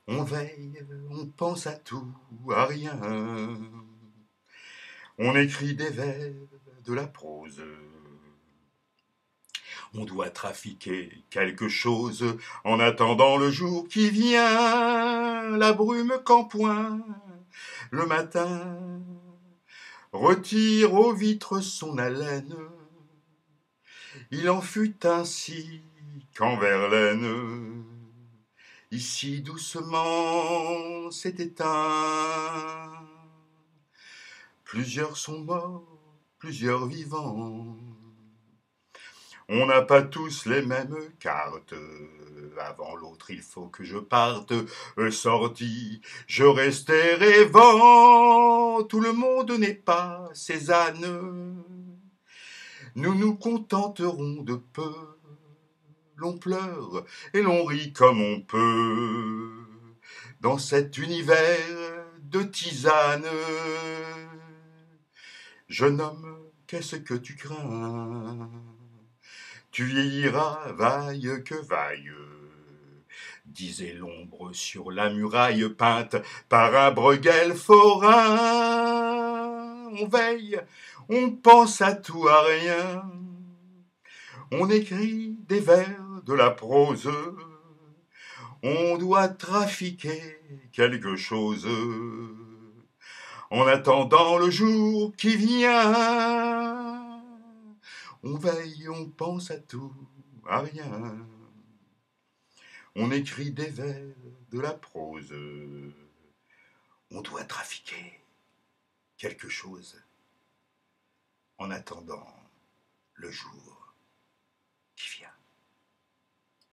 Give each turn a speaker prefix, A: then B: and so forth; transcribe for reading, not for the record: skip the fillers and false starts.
A: On veille, on pense à tout, à rien. On écrit des vers, de la prose. On doit trafiquer quelque chose en attendant le jour qui vient. La brume qu'en point, le matin, retire aux vitres son haleine. Il en fut ainsi quand Verlaine, ici doucement, s'est éteint. Plusieurs sont morts, plusieurs vivants. On n'a pas tous les mêmes cartes. Avant l'autre, il faut que je parte. Sorti, je restais rêvant. Tout le monde n'est pas Cézanne. Nous nous contenterons de peu. L'on pleure et l'on rit comme on peut. Dans cet univers de tisane. Jeune homme, qu'est-ce que tu crains? Tu vieilliras, vaille que vaille, disait l'ombre sur la muraille peinte par un Bruegel forain. On veille, on pense à tout, à rien. On écrit des vers, de la prose. On doit trafiquer quelque chose en attendant le jour qui vient. On veille, on pense à tout, à rien. On écrit des vers, de la prose. On doit trafiquer quelque chose en attendant le jour qui vient.